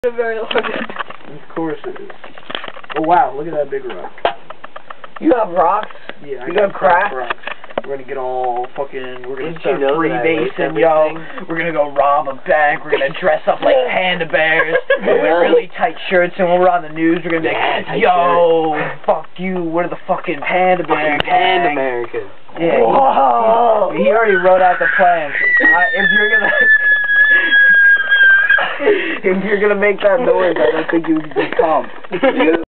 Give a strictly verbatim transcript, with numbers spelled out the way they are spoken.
A very long Of course it is. Oh wow, look at that big rock. You have rocks? Yeah, I you got got crack? rocks. We're gonna get all fucking, we're gonna Didn't start you know free that I basing, like yo. everything? We're gonna go rob a bank, we're gonna dress up like panda bears, we're wear really tight shirts, and when we're on the news, we're gonna be Yeah, like, yo, fuck you, we're the fucking panda bear Fucking Panda gang. Americans. Yeah, Whoa. he, he already wrote out the plans. I, if you're gonna... If you're gonna make that noise, I don't think you would become.